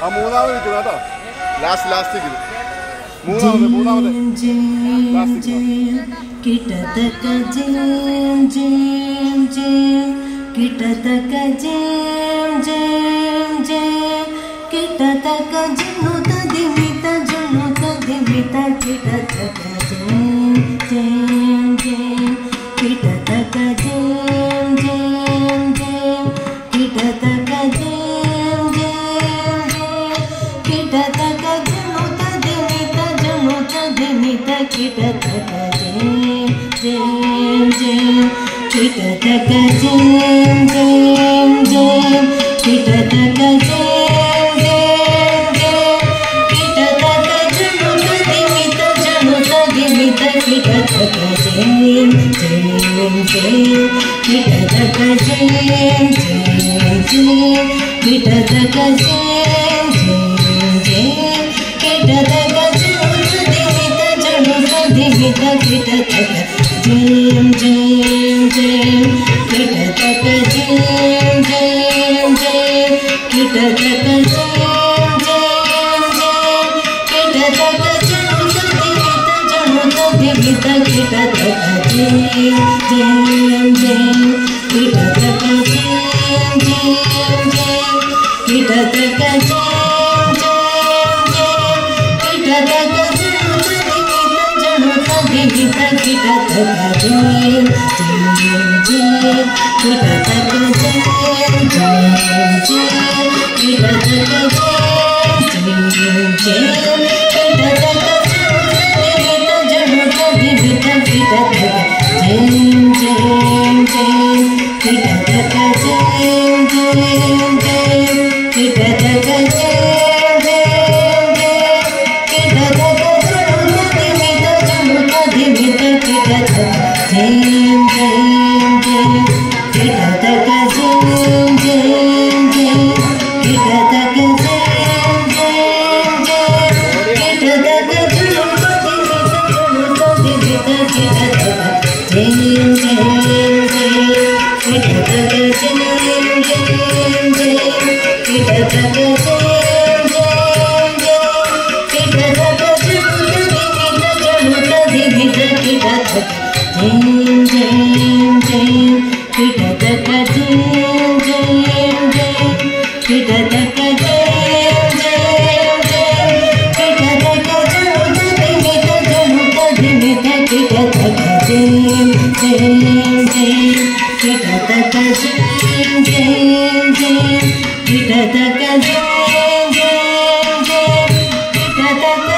ആ മൂന്നാമത് നിൽക്കുന്നു കേട്ടോ. ലാസ്റ്റ് മൂന്നാമത് കിടതക ജയം ജയം ജയം കിടതക ജയം ജയം ജയം കിടതക ജനുത ദിമിത കിടതക ജയം ജയം ജയം കിടതക ജയം ജയം ജയം കിടതക ജയം ജയം ജയം കിടതക ജനുത ദിമിത കിടതക ജയം ജയം ജയം കിടതക ജയം ജയം ജയം കിടതക ജയം ജയം ജയം കിടതക ജനുത ദിമിത കിടതക ജയം ജയം ജയം കിടതക ജയം ജയം ജയം കിടതക ജയം ജയം ജയം കിടതക ദിമിത കിടതക ജയം ജയം ജയം കിടതക ജയം ജയം ജയം കിടതക ജയം ജയം ജയം കിടതക ജനുത ദിമിത കിടതക ജയം ജയം ജയം കിടതക ജയം ജയം ജയം കിടതക ജയം ജയം ജയം കിടതക ദിമിത കിടതക ജയം ജയം ജയം കിടതക ജയം ജയം ജയം കിടതക ജയം ജയം ജയം കിടതക ദിമിത കിടതക ജയം ജയം ജയം കിടതക ജയം ജയം ജയം കിടതക ജയം ജയം ജയം കിടതക ദിമിത കിടതക ജയം ജയം ജയം കിടതക ജയം ജയം ജയം കിടതക ജയം ജയം ജയം കിടതക ദിമിത കിടതക ജയം ജയം ജയം കിടതക ജയം ജയം ജയം കിടതക ജയം ജയം ജയം കിടതക ദിമിത കിടതക ജയം ജയം ജയം കിടതക ജയം ജയം ജയം കിടതക ജയം ജയം ജയം കിടതക ദിമിത കിടതക ജയം ജയം ജയം കിടതക ജയം ജയം ജയം കിടതക ജയം ജയം ജയം കിടതക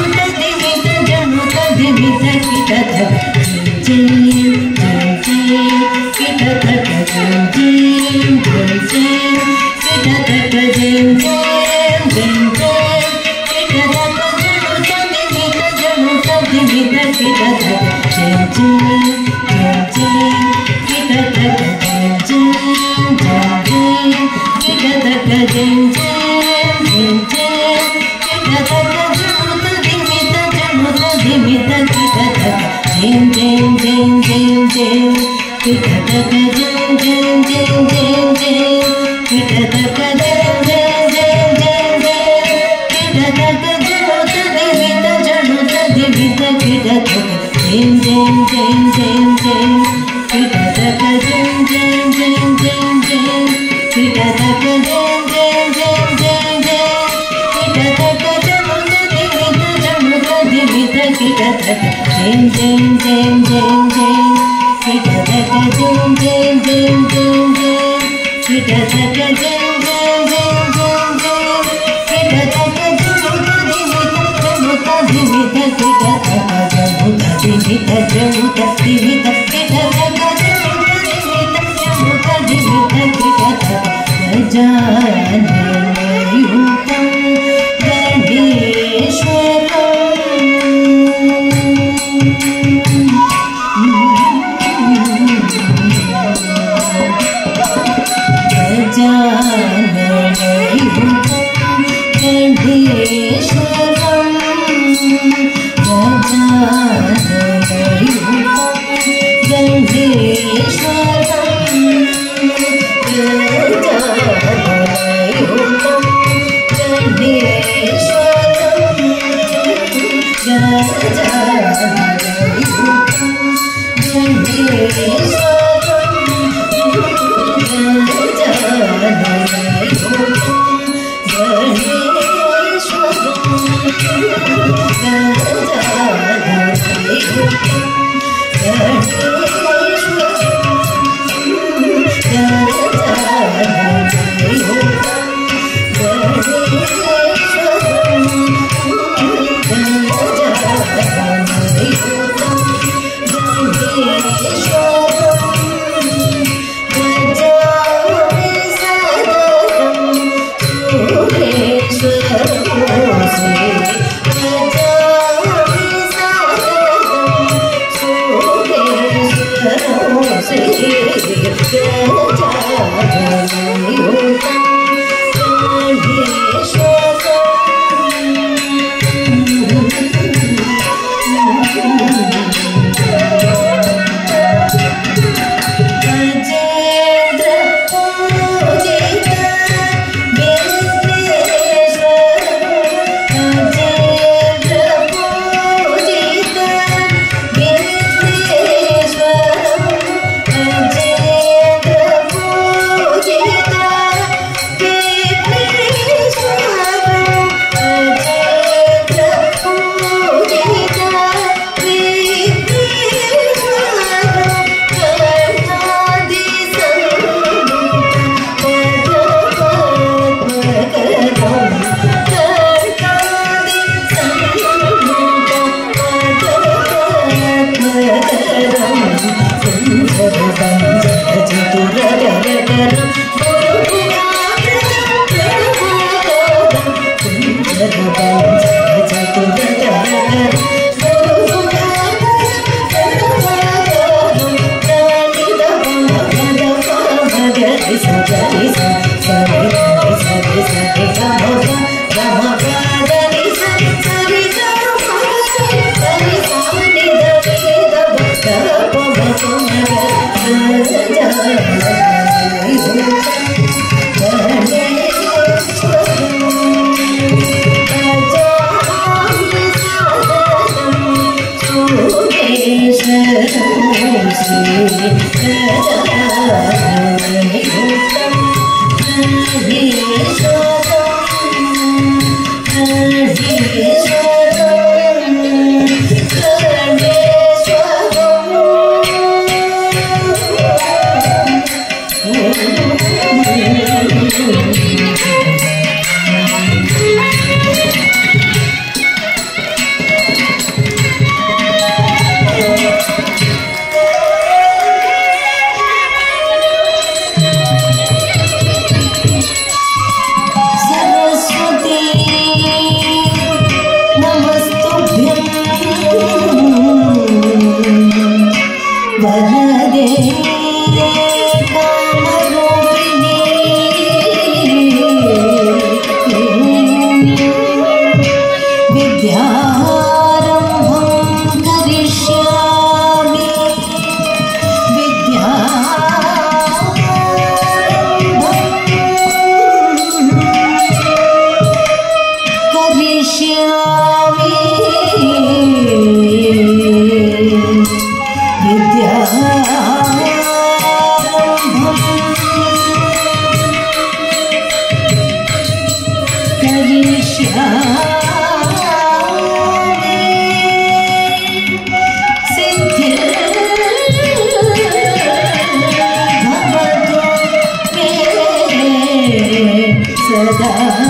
ദിമിത കിടതക ജയം ജയം ജയം കിടതക ജയം ജയം ജയം കിടതക ജയം ജയം ജയം ജയം കിടതക ദിമിത കിടതക ജയം ജയം ജയം കിടതക ജയം ജയം ജയം കിടതക ജയം ജയം ജയം കിടതക ദിമിത കിടതക ജയം ജയം ജയം ജയം ജയം കിടതക ജയം ജയം ജയം ജയം ജയം കിടതക ജയം ജയം ജയം ജയം ജയം കിടതക ദിമിത കിടതക ജയം ജയം ജയം ജയം ജയം കിടതക ജയം ജയം ജയം ജയം ജയം കിടതക ജയം ജയം ജയം ജയം ജയം കിടതക ദിമിത കിടതക ജയം ജയം ജയം ജയം ജയം കിടതക ജയം ജയം ജയം ജയം ജയം കിടതക ജയം ജയം ജയം ജയം ജയം കിടതക ദിമിത കിടതക ജനുത ദിമിത കിടതക ദിമിത കിടതക ഗജാനനയുതം गणेश्वरं सदा